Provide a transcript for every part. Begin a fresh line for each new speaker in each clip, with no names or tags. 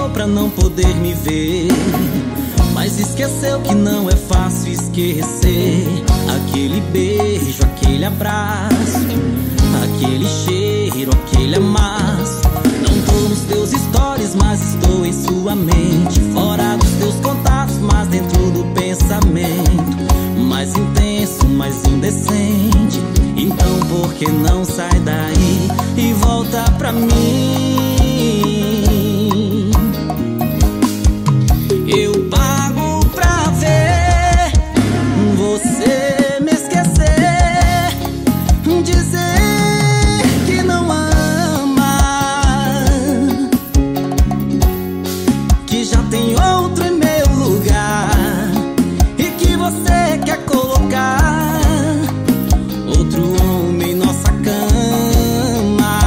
bloqueou pra não poder me ver, mas esqueceu que não é fácil esquecer aquele beijo, aquele abraço, aquele cheiro, aquele amasso. Não tô nos teus stories, mas estou em sua mente, fora dos teus contatos, mas dentro do pensamento. Mais intenso, mais indecente. Então por que não sai daí e volta pra mim? Eu pago pra ver você me esquecer, dizer que não ama, que já tem outro em meu lugar, e que você quer colocar outro homem em nossa cama.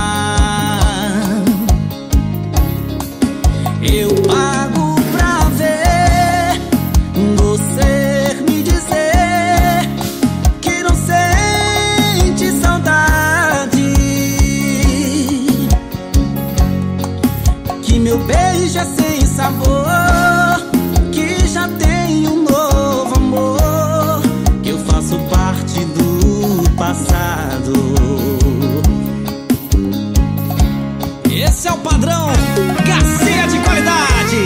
Eu pago pra ver você me dizer que não sente saudade, que meu beijo é sem sabor, que já tem um novo amor, que eu faço parte do passado. Esse é o padrão Garcia de qualidade.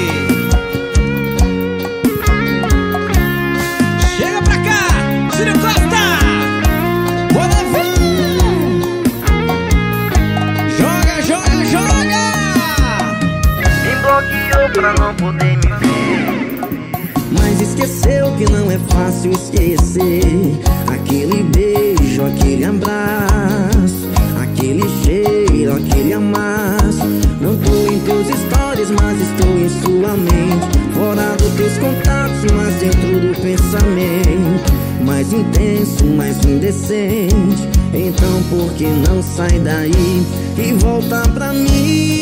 Chega pra cá, Júlio Costa. Bora vir. Joga, joga, joga.
Me bloqueou pra não poder me ver,
mas esqueceu que não é fácil esquecer aquele beijo, aquele abraço, aquele cheiro, aquele amasso. Não tô em teus stories, mas estou em sua mente, fora dos teus contatos, mas dentro do pensamento. Mais intenso, mais indecente. Então por que não sai daí e volta pra mim?